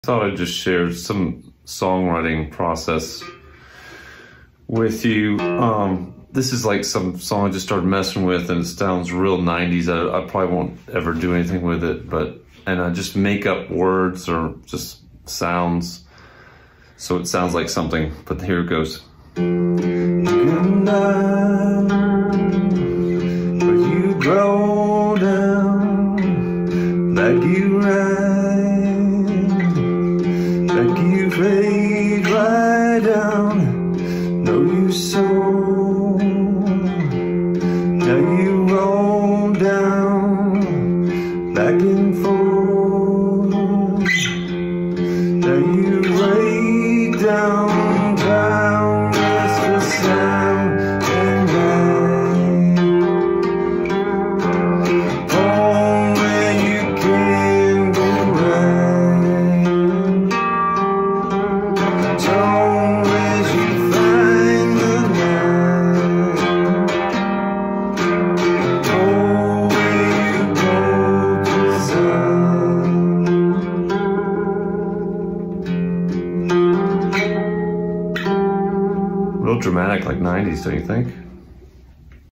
Thought I'd just share some songwriting process with you. This is like some song I just started messing with, and it sounds real 90s. I probably won't ever do anything with it, and I just make up words or just sounds so it sounds like something, but here it goes. Good night, where you grow down, like you ride, like you fade right down, know you so, now you roll down, back and forth, now you lay down, just for sound and light, home where you can go right, home as you find the night, oh, where you go to sound. Real dramatic, like 90s, don't you think?